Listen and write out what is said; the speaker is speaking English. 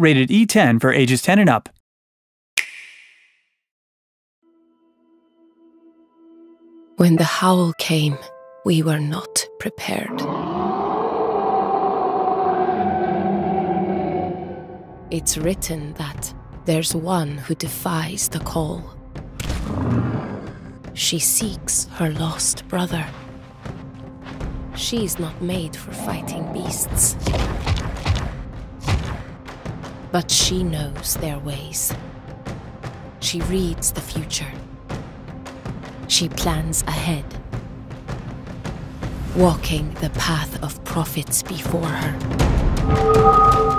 rated E10 for ages 10 and up. When the Howl came, we were not prepared. It's written that there's one who defies the call. She seeks her lost brother. She's not made for fighting beasts. But she knows their ways. She reads the future. She plans ahead, walking the path of prophets before her.